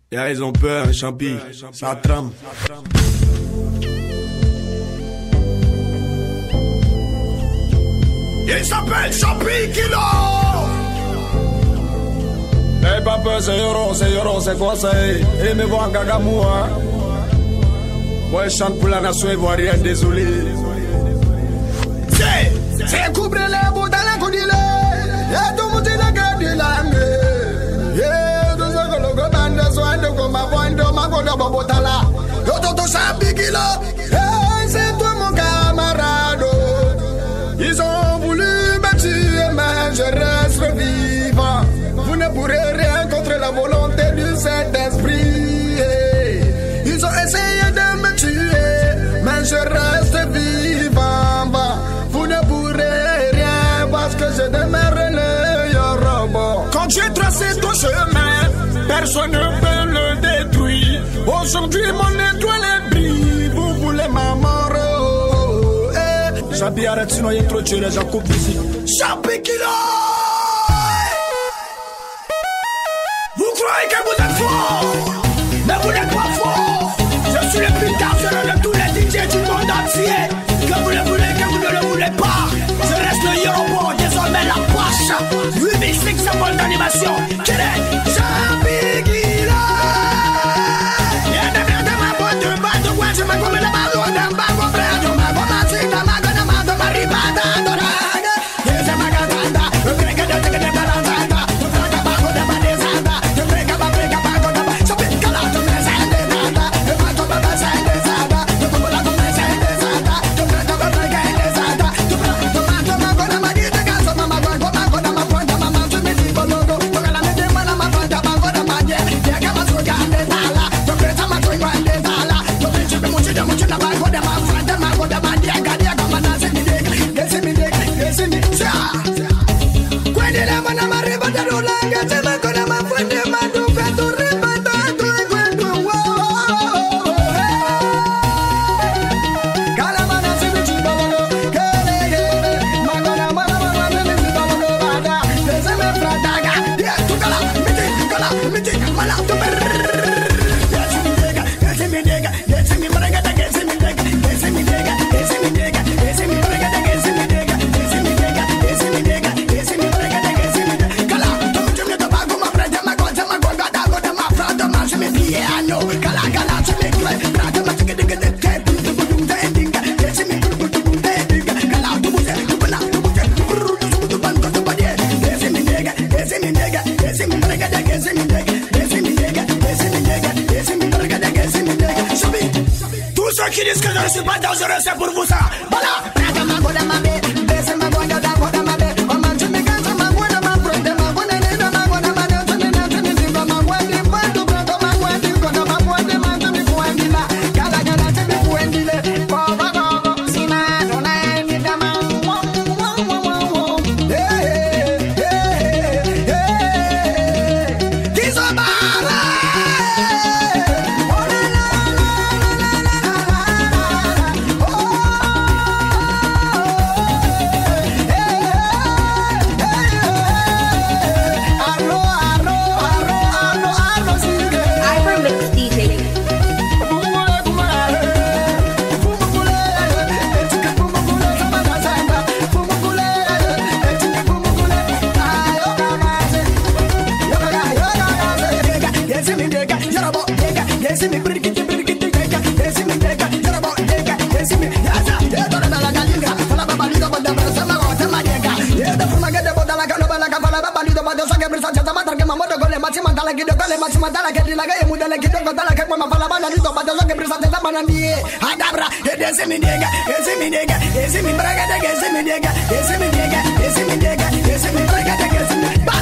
Yeah, ils ont peur, Champi, ça tremble. Il s'appelle Champi Kilo. Hey papa, c'est Yoro, c'est quoi ça? Et me voir Gagamou, hein? Moi, je chante pour la nation ivoirienne, désolé. C'est couvrir les bouts dans la coudile. Y'a tout le monde qui garde la langue. Yeah, tout ça que le gouvernement de soin de comme ma voix de ma voix de Bobotala. Yo, Champi Kilo. Hey, c'est toi mon camarade. Ils ont voulu me tuer, mais je reste vivant. Vous ne pourrez rien contre la volonté du Saint-Esprit. Ils ont essayé de me tuer, mais je reste vivant. Vous ne pourrez rien parce que je demeure le robot. Quand j'ai tracé ton chemin, personne ne peut le détruire. Aujourd'hui, mon étoile brille. Vous voulez ma mort? Champi, arrête, sinon il y a trop de tuer les gens coupe ici. Champi Kilo! Vous croyez que vous êtes fort, mais vous n'êtes pas fort. Je suis le plus dangereux de tous les DJ du monde entier. Que vous le voulez, que vous ne le voulez pas. Je reste le Yorobo, désormais la poche. 8005 symboles d'animation. Quel est Champi Kilo? Y'a des merdes dans ma boîte de bain de quoi je me commets la balle d'un bago frère. Je me commande si ta mague de ma de maribada d'oraga. Y'a ma gatanda, le grec de tigre de balanzada. Le frère de bago de badezada. Le grec de bago de bago. Champi Kilo de mesende nada. Le bago de mesende zada. Le bago de mesende zada. Le frère de bago de zada. Le frère de bago de magi de gaso. Mama bago de ma pointe. Mama tu me dis bologo. Toca la mente mala ma pointe. Bago de magie. Y'a que ma soga de tala. Le frère de ma soga de tala. Le frère de mucho de mucho de bago de ma pointe. Bago de magie. Gadia como nace mi dega. Ese mi dega. Ese mi cha. Cuando la mano me arrebata de rolanga. Se me con la fuente ma tu feto rebata. Tu encuentro wow. Cala mano se me chiba bolo. Kele. Magona mano me chiba bolo bada. Se me frataga. Yeah, tu cala. Mete. Mala tu per. Ese mi dega. Ese mi brega. Ese mi dega. Ese mi dega. Ese mi dega. Ese mi brega. Ese mi dega. Ese mi dega. Ese mi dega. Ese mi brega. Ese mi dega. Cala. Tu me chiba de bago ma frente ma goza ma gonga da go de ma frente ma se me piano. Cala se me clay. Frate ma chica de tape. Tu de dinga. Ese mi dinga. Cala tu buse. Tu bala. Tu buse. Tu banco tu badie. Ese mi dega. Ese mi dega. Ese mi brega. Ese mi dega. Ese mi dega. Ese mi dega. Ese mi brega. Ese mi dega. Champi. Tous ceux qui disent que je ne suis pas dangereux, c'est pour vous ça. Voilà. Frate ma go de ma be. Ese ma go de ma be. On m'a dit mais quand je ma go de ma frente ma go de ma go de ma de ma go de ma do brando ma go de go de ma go de ma de mi fuendila. Cala se mi fuendile. Go. Sina dona ni da ma. Kizomara. Ivermix DJ. Ese mi nega, ese mi nega, ese mi braga, ese mi nega, ese mi nega, ese mi nega, ese mi braga, ese mi